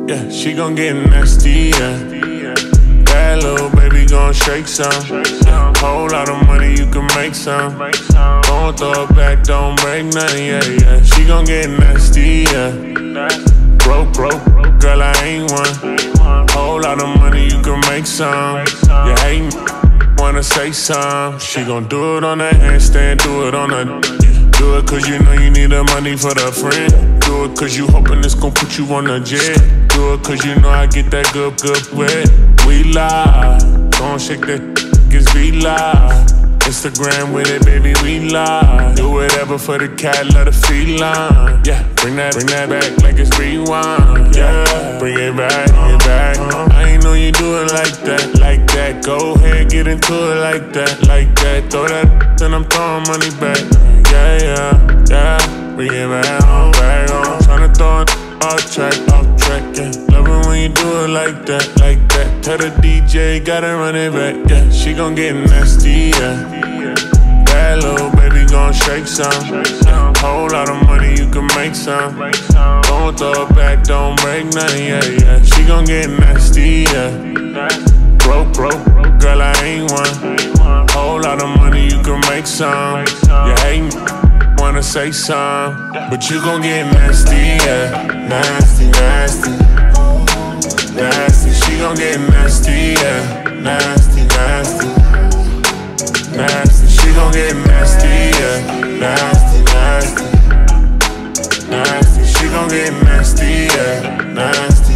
Yeah, she gon' get nasty, yeah. Bad little baby gon' shake some. Whole lot of money, you can make some. Don't throw it back, don't break nothing, yeah, yeah. She gon' get nasty, yeah. Broke, girl, I ain't one. Whole lot of money, you can make some. You hatin', wanna say some. She gon' do it on the handstand, do it on the. Do it cause you know you need the money for the friend. Do it cause you hoping it's gon' put you on the jet. Do it cause you know I get that good wet. We lie, gon' shake that, cause we lie. Instagram with it, baby, we lie. Do whatever for the cat, let her feline. Yeah, bring that back like it's rewind. Yeah, bring it back. I ain't know you do it like that. Go ahead, get into it like that. Throw that and I'm throwing money back. Yeah, bring it back on. Tryna throw it off track, yeah. Love it when you do it like that. Tell the DJ, gotta run it back, yeah. She gon' get nasty, yeah. Bad little baby gon' shake some. Whole lot of money, you can make some. Don't throw it back, don't break nothing, yeah, yeah. She gon' get nasty, yeah. Broke, girl, I ain't one. Whole lot of money, you can make some. You hatin', wanna say some, but you gon' get nasty, yeah. Nasty. She gon' get nasty, yeah. Nasty. She gon' get nasty, yeah. Nasty. She gon' get nasty, yeah. Nasty.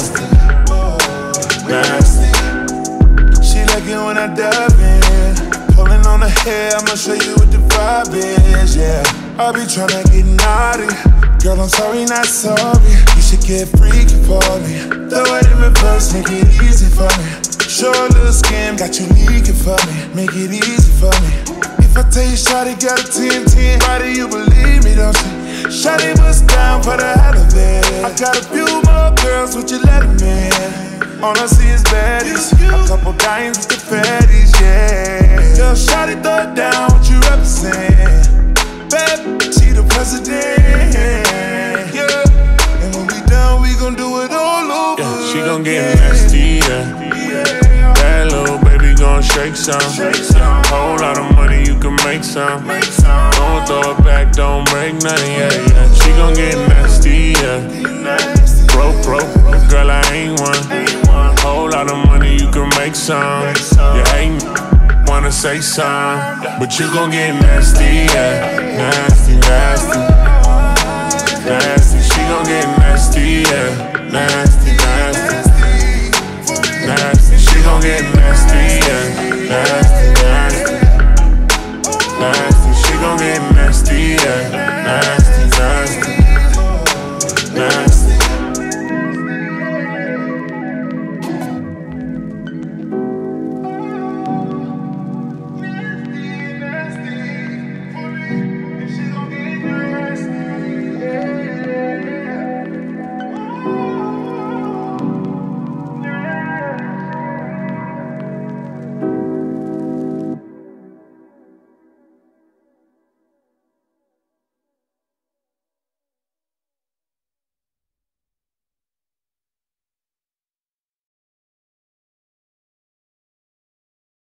She like it when I dive in. Pulling on her hair, I'ma show you what the vibe is, yeah. I be tryna get naughty. Girl, I'm sorry, not sorry. You should get freaky for me. Throw it in reverse, make it easy for me. Short little skin, got you leaking for me. Make it easy for me. If I tell you shawty got a 10-10 body, you believe me, don't you? Shawty was down for the hell of it. I got a few more girls, would you let them in? All I see is baddies, a couple dimes with the fatties, yeah. Tell shawty throw it down, what you represent? Bad, she the president, yeah. And when we done, we gon' do it all over. Yeah, she gon' get nasty, yeah. Bad little baby gon' shake some. Whole lot of money, you can make some. Don't throw it back, don't break nothing, yeah, yeah. She gon' get nasty, yeah. Broke, girl, I ain't one. Whole lot of money, you can make some. You hatin', wanna say some, but you gon' get nasty, yeah.